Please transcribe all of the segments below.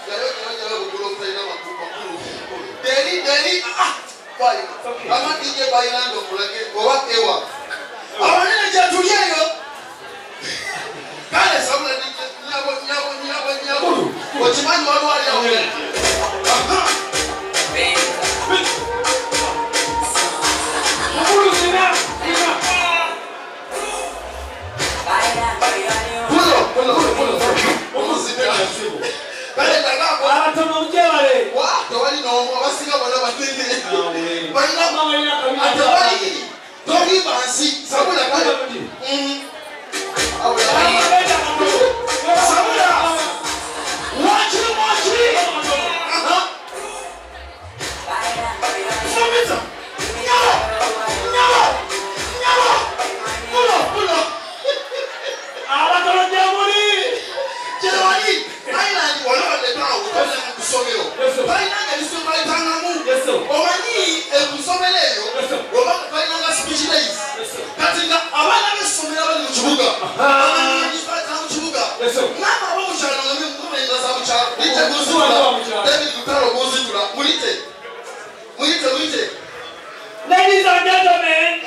Deri fine. Ama DJ bailando kulake kwa ewa. Awana jatuliayo. Kale sabula nyabo. Wachimani wao wale hao. Ladies and gentlemen,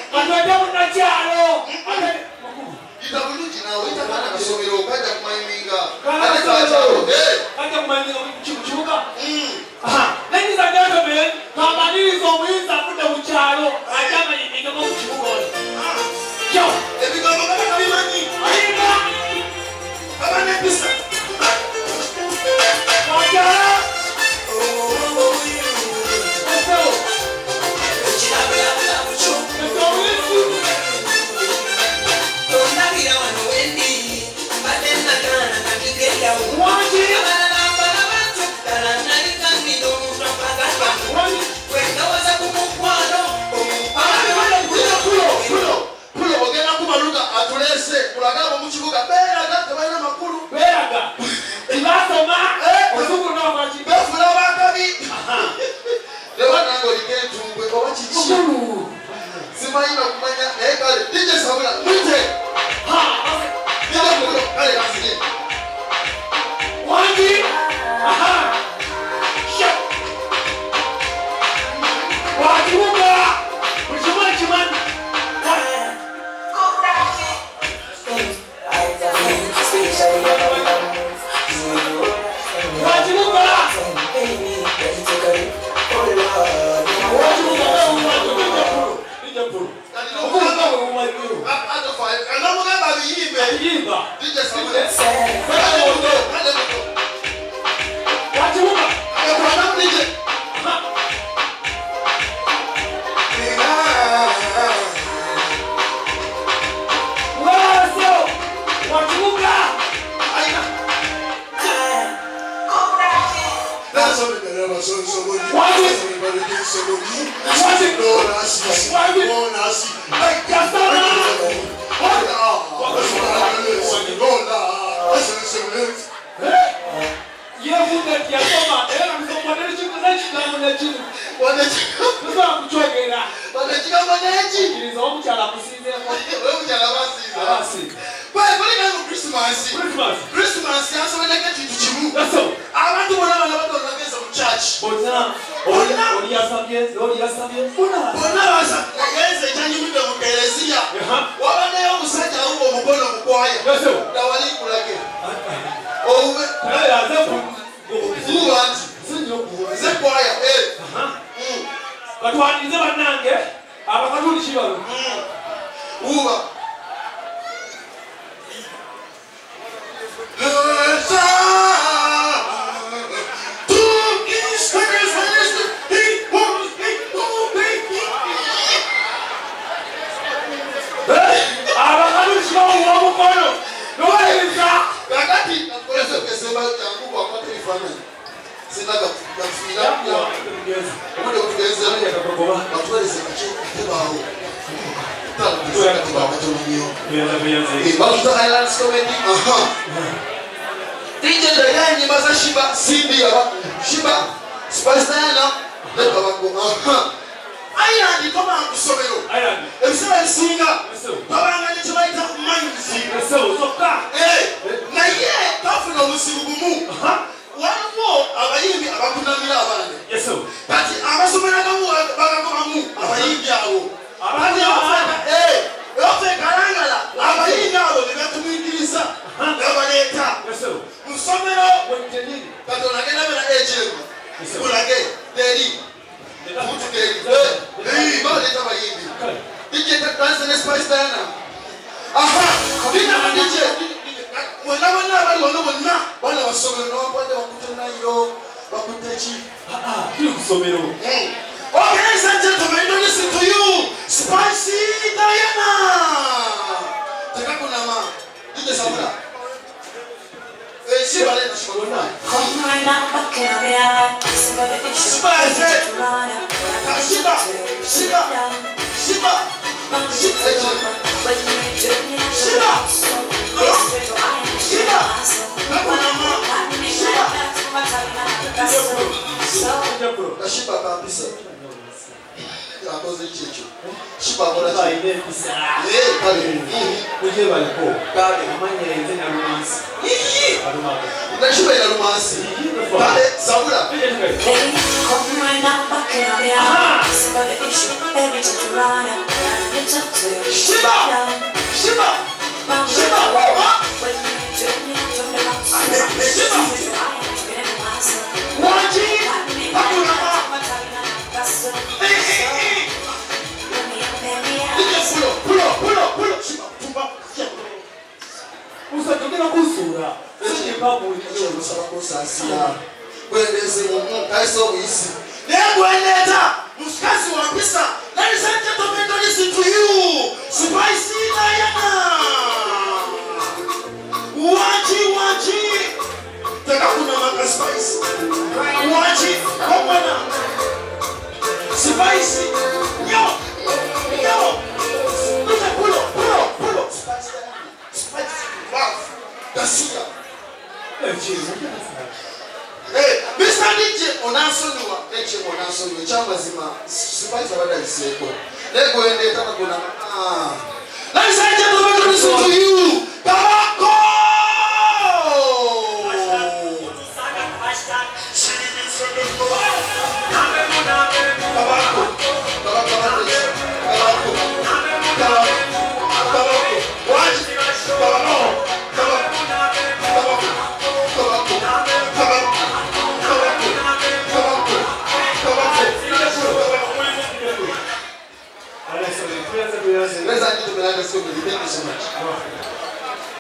Katona kena bena HM. Kulage Deri. Mutu Deri. Bale taba yindi. DJ dance and spice dana. Aha, dina DJ. Mwana bali wona bana basomero no bande bakutana yo bakutachi. Kilo kusomero. Okay, ladies and gentlemen, don't listen to you. Spicy Diana. Taka kuna ma. DJ Samura. Shiba leta shikona. Come right now, back in my eye. Shiba. Shiba kabisa. Akoze chicho. Shiba bora chicho. Pale. Uje baliko. Kale amanye nze na romance. Na shiba ina romance. Pale Samura. Come right now, back in my eye. Somebody issue, baby, to run up. It's up to you. Shiba. When you turn me to the box, Waji. Hakuna ma. Pulo. Shiba tumba. Usatokera kusura. Sije babu Iyo rusaba ko sasiya. Kwendeze mu kaiso wisi. Negweleta muskazi wa pisa. Ladies and gentlemen, don't listen to you. Spicy Diana. Waji. Taka kuna maka spice. Waji. Komana. Spicy. Yo. Look at pulo. Spicy. Wow. Kasuya. Hey, Mr. DJ onasoniwa eche onasoniwa chamba zima sipaza bada iseko lego ende tata kuna ladies and gentlemen, listen to you.